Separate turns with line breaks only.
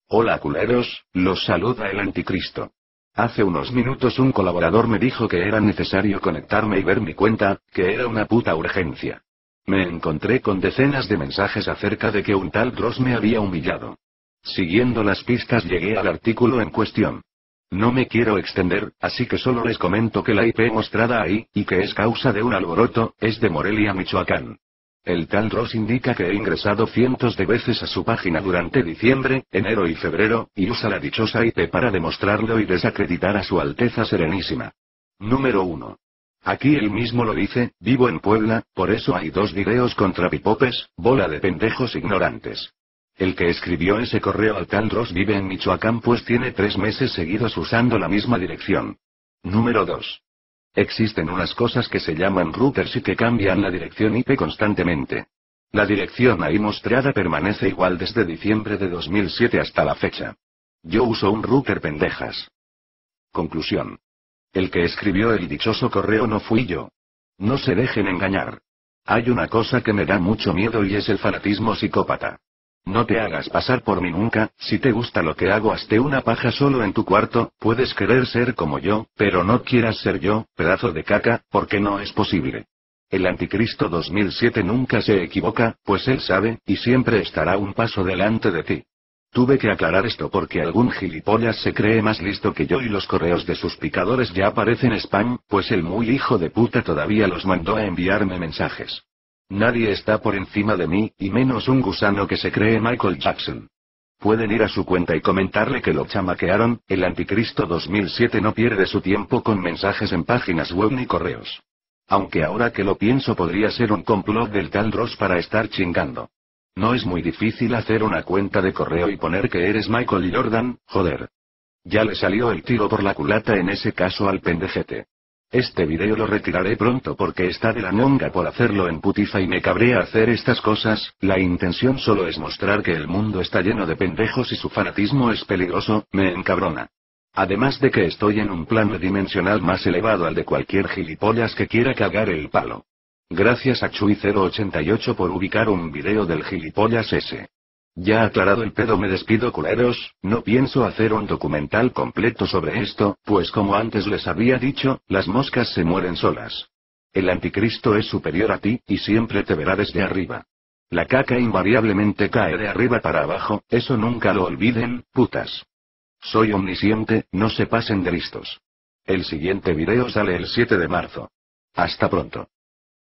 Hola culeros, los saluda el anticristo. Hace unos minutos un colaborador me dijo que era necesario conectarme y ver mi cuenta, que era una puta urgencia. Me encontré con decenas de mensajes acerca de que un tal Dross me había humillado. Siguiendo las pistas llegué al artículo en cuestión. No me quiero extender, así que solo les comento que la IP mostrada ahí, y que es causa de un alboroto, es de Morelia, Michoacán. El tal Dross indica que he ingresado cientos de veces a su página durante diciembre, enero y febrero, y usa la dichosa IP para demostrarlo y desacreditar a su Alteza Serenísima. Número 1. Aquí él mismo lo dice, vivo en Puebla, por eso hay 2 videos contra pipopes, bola de pendejos ignorantes. El que escribió ese correo al tal Dross vive en Michoacán pues tiene 3 meses seguidos usando la misma dirección. Número 2. Existen unas cosas que se llaman routers y que cambian la dirección IP constantemente. La dirección ahí mostrada permanece igual desde diciembre de 2007 hasta la fecha. Yo uso un router pendejas. Conclusión. El que escribió el dichoso correo no fui yo. No se dejen engañar. Hay una cosa que me da mucho miedo y es el fanatismo psicópata. No te hagas pasar por mí nunca, si te gusta lo que hago hazte una paja solo en tu cuarto, puedes querer ser como yo, pero no quieras ser yo, pedazo de caca, porque no es posible. El anticristo 2007 nunca se equivoca, pues él sabe, y siempre estará un paso delante de ti. Tuve que aclarar esto porque algún gilipollas se cree más listo que yo y los correos de sus picadores ya aparecen spam, pues el muy hijo de puta todavía los mandó a enviarme mensajes. Nadie está por encima de mí, y menos un gusano que se cree Michael Jackson. Pueden ir a su cuenta y comentarle que lo chamaquearon, el anticristo 2007 no pierde su tiempo con mensajes en páginas web ni correos. Aunque ahora que lo pienso podría ser un complot del tal Dross para estar chingando. No es muy difícil hacer una cuenta de correo y poner que eres Michael Jordan, joder. Ya le salió el tiro por la culata en ese caso al pendejete. Este video lo retiraré pronto porque está de la ñonga por hacerlo en Putifa y me cabrea hacer estas cosas, la intención solo es mostrar que el mundo está lleno de pendejos y su fanatismo es peligroso, me encabrona. Además de que estoy en un plano dimensional más elevado al de cualquier gilipollas que quiera cagar el palo. Gracias a Chuy088 por ubicar un video del gilipollas ese. Ya aclarado el pedo me despido culeros, no pienso hacer un documental completo sobre esto, pues como antes les había dicho, las moscas se mueren solas. El anticristo es superior a ti, y siempre te verá desde arriba. La caca invariablemente cae de arriba para abajo, eso nunca lo olviden, putas. Soy omnisciente, no se pasen de listos. El siguiente video sale el 7 de marzo. Hasta pronto.